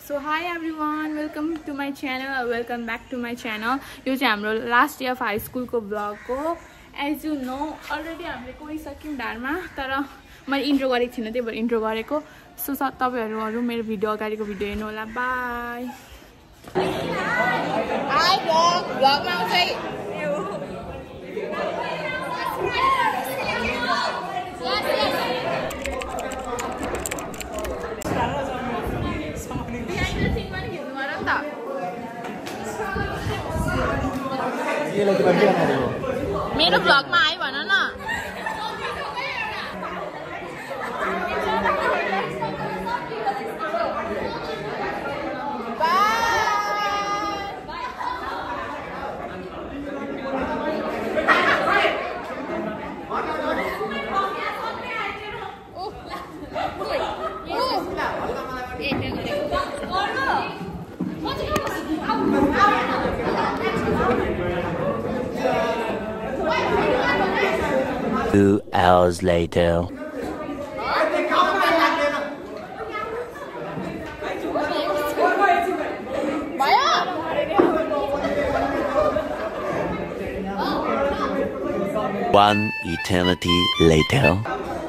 So hi everyone, welcome to my channel or welcome back to my channel. This is our last day of high school ko vlog ko. As you know, already हामीले गइसक्यौं धारमा, तर मैले intro गरेको थिएन, त्यही भएर intro गरेको. So तपाईहरु मेरो भिडियो अगाडिको भिडियो हेर्नु होला. बाइ. हाई भ्लगमा चाहिँ मेरो भ्लगमा आइ भन न. Two hours later. One eternity later.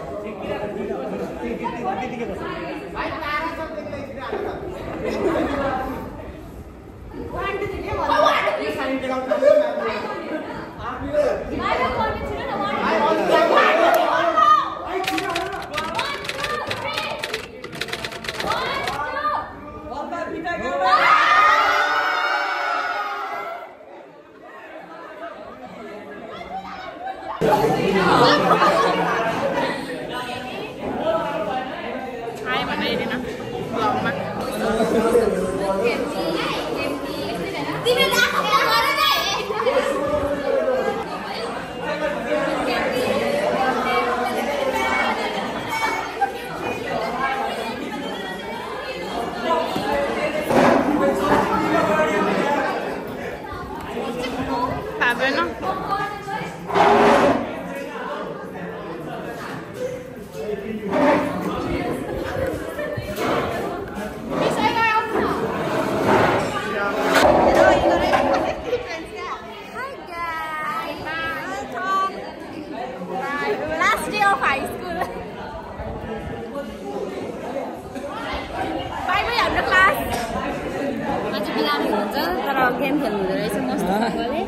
Game खेल्नु हुँदो रहेछ मस्तले.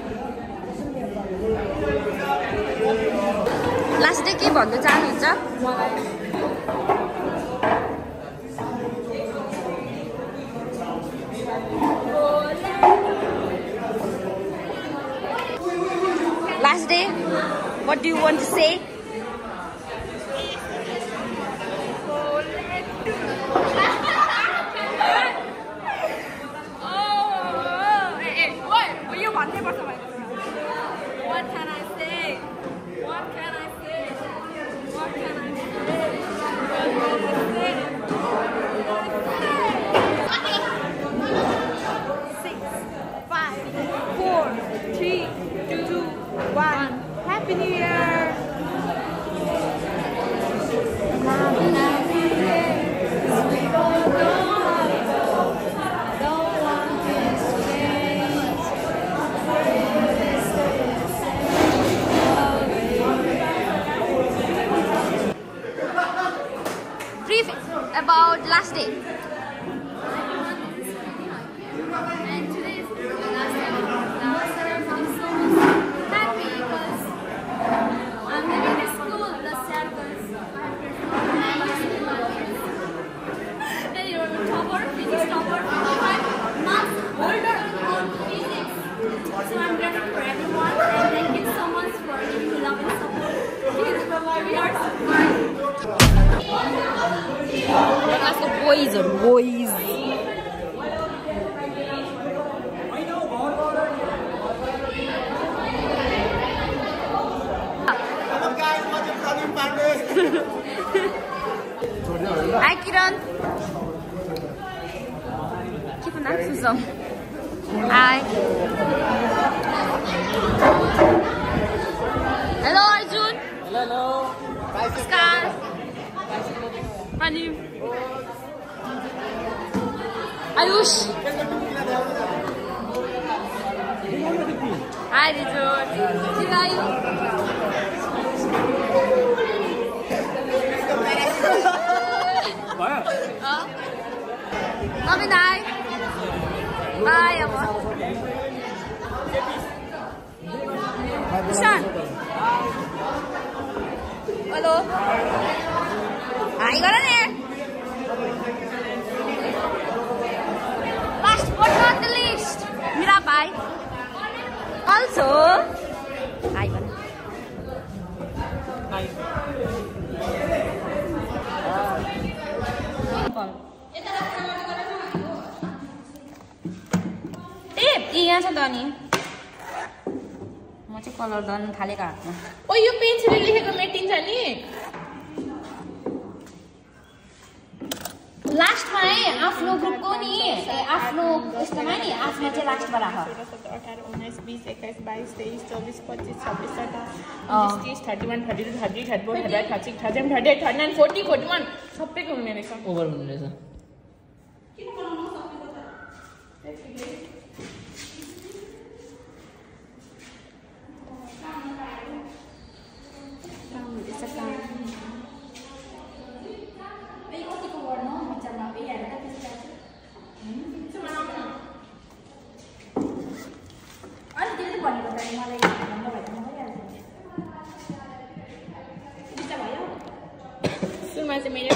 लास्ट डे के भन्नु चाहनुहुन्छ? Last day, what do you want to say? Happy New Year! Brief about last day. Boys. Hi Kiran. Keep an access on. Hi. Hello Arjun. Hello. Namaskar. Pani. Ayush. Hi, Rizot. Chilayu. Robin, hi. Hi, Amma. Ishan. Hello. Hi, got on here. Last but not the least, Mirabai. Also, hi, Bana. Hi. यहाँ छ त नि म चाहिँ colour गर्न थालेको हातमा ओ यो पेन्सिलले लेखेको मेटिन्छ नि लास्टमा है आफ्नो ग्रुपको नि आफ्नो यस्तोमा नि आफ्नो चाहिँ लास्टमा राख 18 19 20 21 22 23 24 25 26 27 28 30 31 32 33 34 35 36 37 38 39 40 41 सबैको हुने रहेछ ओभर हुने रहेछ सुनमा चाहिँ मेरो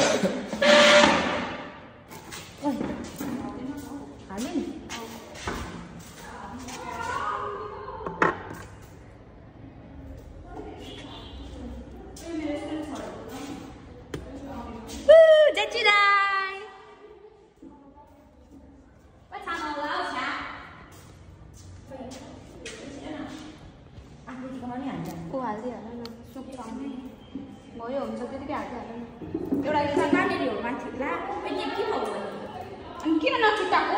किन नचुटाको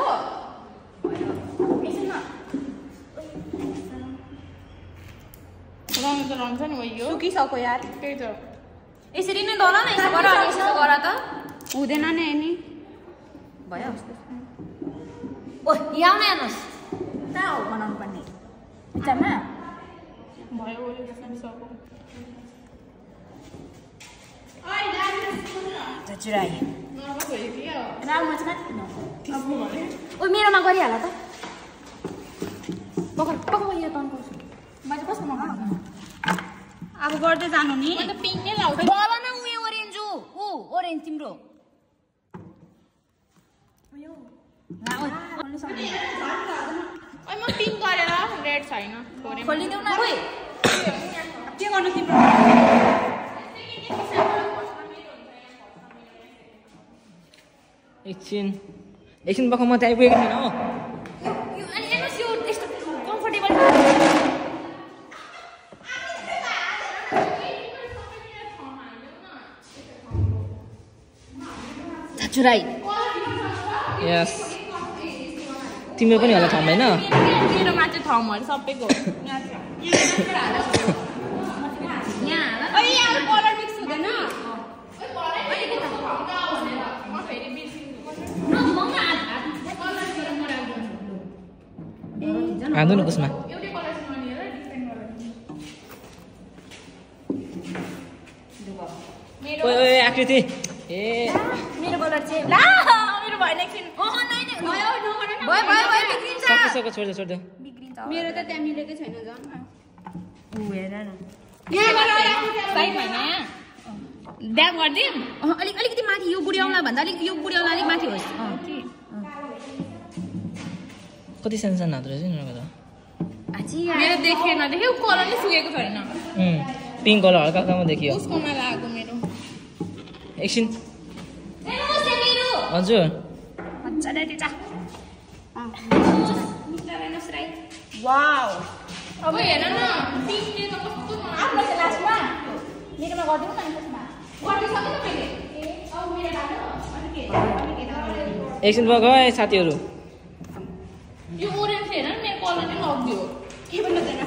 रङ त रङ छ नि यो सुकिसक्यो यार त्यही त यसरी नै डला न यसो गर अनि यसो गर त हुँदैन नि नि भयो ओ यहाँ हेर्नुहोस् कहाँ हो बनाउनु पर्ने किचनमा भयो ओले जसरी सक्यो चचुराई नर्भस भयो कि राउमा चाहिँ माथि ओ मेरोमा गरिहाल त पकड पकड यो तन्को मैले कसमा मगाउनु अब गर्दै जानु नि म त पिङ्क नै लाउँछु बल न उ ओरेन्ज ऊ ओरेन्ज तिम्रो म पिङ्क गरेर रेड छैन खोलिदेऊ न ओइ के गर्नु तिम्रो एकछिन बख म त्यहाँ आइपुगेको थिएन हो अनि हेर्नुहोस् यो यस्तो कम्फर्टेबल चचुराई यस तिम्रो पनि होला ठाउँ होइन मेरोमा चाहिँ ठाउँहरू सबैको यहाँ कलर मिक्स हुँदैन हाल्नु न कसमा ओए आकृति ए मेरो कलर चाहिँ ला मेरो भएन एकछिन भयो बिग्रिन्छ सक्यो छोड्दे मेरो त त्यहाँ मिलेकै छैन झन् उ हेर न सही भएन ड्याम गरिदिउँ अलिकति माथि यो बुढ्याउला भन्दा यो बुढ्याउला अलिक माथि होस् कति सानो सानो हात रहेछ नि मेरो देखेन देख्यो कलर नै सुकेको छैन पिङ्क कलर हल्का हल्कामा देखियो उसकोमा लाग्यो मेरो एकछिन हजुर वाउ अब हेर न पिङ्कले त कस्तो आफ्नो चाहिँ लास्टमा मेरोमा गरिदिनु न त्यसमा गरिसकेँ त मैले अब मेरो लाग्यो अनि के एकछिन बग है साथीहरू यो ओरेन्ज हेर न मेरो कलर नै लग्यो के पनि हुँदैन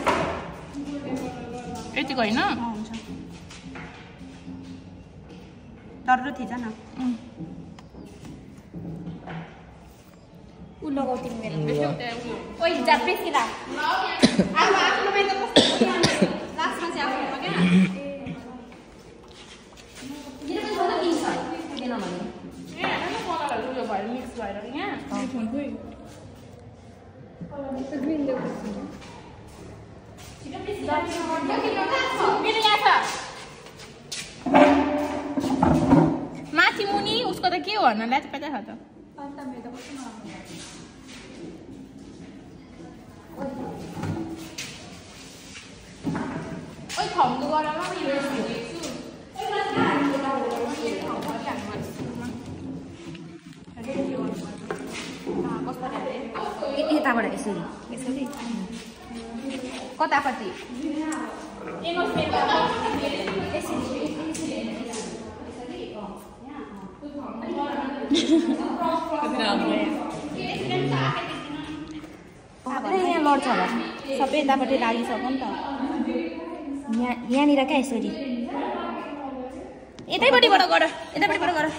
यतिको होइन हुन्छ डर थिएछ न उ लगाउ तिमी मेरो ओइ जाप्रे सिला आफ्नो मेरो कस्तो लास्टमा चाहिँ आफ्नो क्या मेरो पनि छोरा किन छ किन भने ए हैन कलरहरु यो भएर मिक्स भएर यहाँ फोनको कलर ग्रीन देऊ छिटो प्लिज मेरो यहाँ छ माथि मुनि उसको त के हो न ल्याच प्याच छ त ओइ खम्दु गरामा यो यताबाट यसरी यसरी कतापट्टि यहाँ लड्छ होला सबै यतापट्टि लागिसक्यो नि त यहाँनिर क्या यसरी यतैपट्टिबाट गर यतैपट्टिबाट गर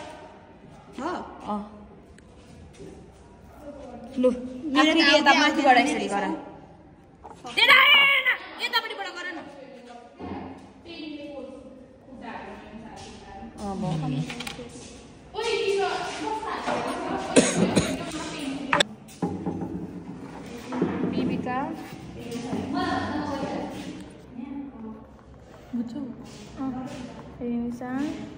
लु मेरो फेरि यता माथिबाट यसरी गर यतापट्टिबाट गर न बिबिका रेनिसा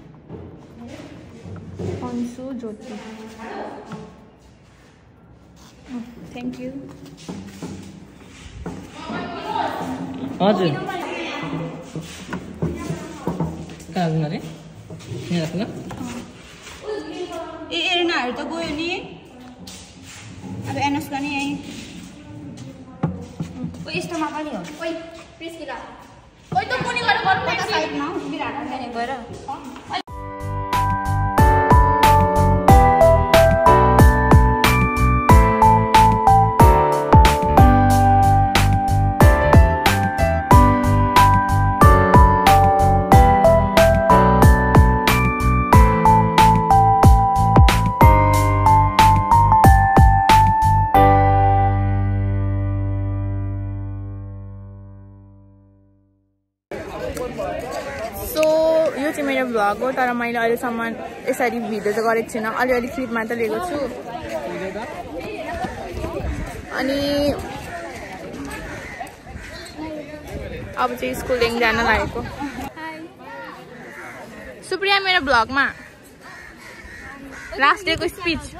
अन्सु ज्योति थ्याङ्क यू हजुर कहाँ राख्नु अरे यहाँ राख्नु ए एर्नाहरू त गयो नि अब एनएसका नि यहीँ ओ यस्तोमा पनि हो ओइ प्रिस्किला ओइ त कुनी गएर गर्नु कता साइडमा हौ बिराट मैले गएर मेरो भ्लग हो तर मैले अहिलेसम्म यसरी भिडियो चाहिँ गरेको छुइनँ अलिअलि क्लिप मात्र लिएको छु अनि अब चाहिँ स्कुलिङ जान लागेको सुप्रिया मेरो भ्लगमा लास्ट डेको स्पिच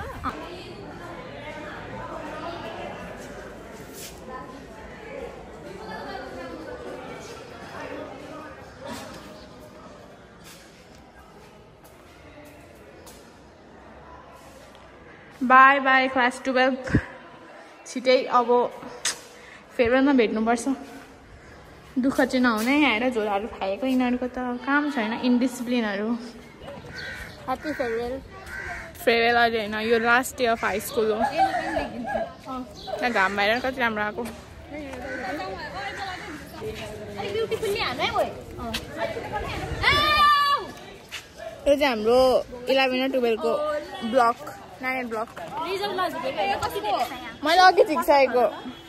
बाई बाई क्लास 12 छिटै अब फेयरवेलमा भेट्नुपर्छ दुःख चाहिँ नहुने आएर झोलाहरू खाएको यिनीहरूको त काम छैन इन्डिसिप्लिनहरू ह्याप्पी फेयरवेल अहिले होइन यो last day of high school हो घाम भएर कति राम्रो आएको यो चाहिँ हाम्रो 11 र 12 को ब्लक नाइन ब्लक मैले अघि झिक्सकेको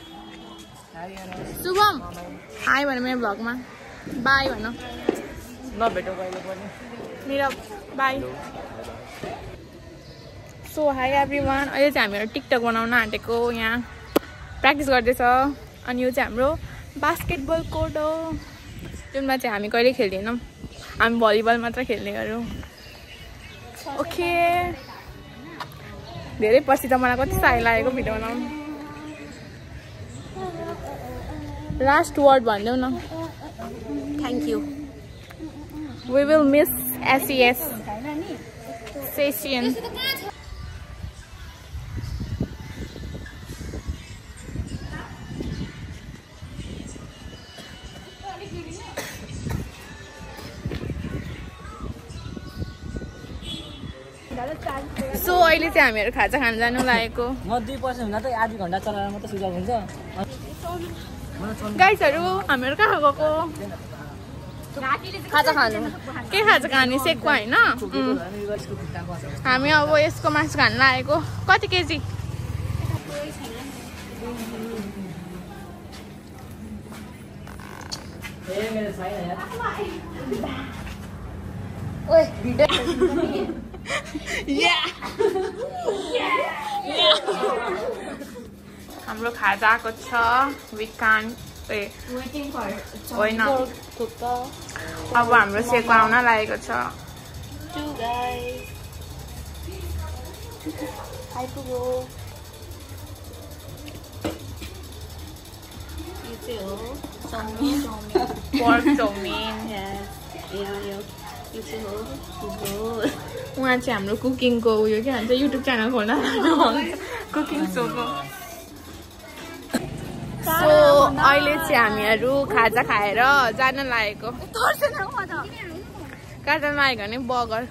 शुभम हाई भन मेरो ब्लगमा बाई भन नभेटौ कहिले पनि मेरो बाई सो हाई एभ्रिवान अहिले चाहिँ हामीहरू टिकटक बनाउन आँटेको यहाँ प्र्याक्टिस गर्दैछ अनि यो चाहिँ हाम्रो बास्केटबल कोर्ट हो जुनमा चाहिँ हामी कहिले खेल्दैनौँ हामी भलिबल मात्र खेल्ने गरौँ ओके धेरै पछि त मलाई कति साह्रो लागेको भिडियो बनाउनु लास्ट वर्ड भनिदेऊ न thank you we will miss SES session so अहिले चाहिँ हामीहरू खाजा खान जानु लागेको म 2% हुँदा त आधी घण्टा चलाएर मात्रै सुझाव हुन्छ गाइसहरू हामीहरू कहाँ गएको खाजा खानु के खाजा खाने सेकको होइन हामी अब यसको मासु खान लागेको कति केजी ओए भिडियो हाम्रो खाजा आएको छ विकान होइन अब हाम्रो सेको आउन लागेको छ आइपुग्यो यो चाहिँ हो पर्क चाउमिन उहाँ चाहिँ हाम्रो कुकिङको उयो के भन्छ युट्युब च्यानल खोल्न कुकिङ सोको सो अहिले चाहिँ हामीहरू खाजा खाएर जान लागेको कहाँ जान लागेको भने बगर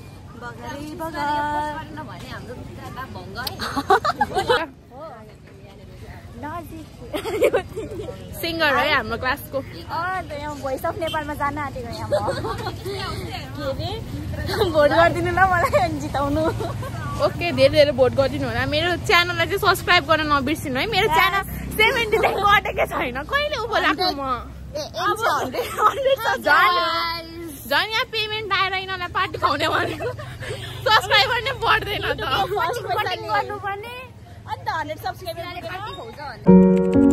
सिङ्गर है हाम्रो क्लासको भोइस अफ नेपालमा जान आँटेको यहाँ भोट गरिदिनु ल मलाई जिताउनु ओके धेरै धेरै भोट गरिदिनु होला मेरो च्यानललाई चाहिँ सब्सक्राइब गर्न नबिर्सिनु है मेरो च्यानल 70 देखि अटेकै छैन कहिले उभो लाग्नु म झन् यहाँ पेमेन्ट आएर यिनीहरूलाई पार्टी खुवाउने भनेको सब्सक्राइबर नै बढ्दैन त गर्नुपर्ने अन्त 100 सब्सक्राइबर पार्टी खुवाउँछ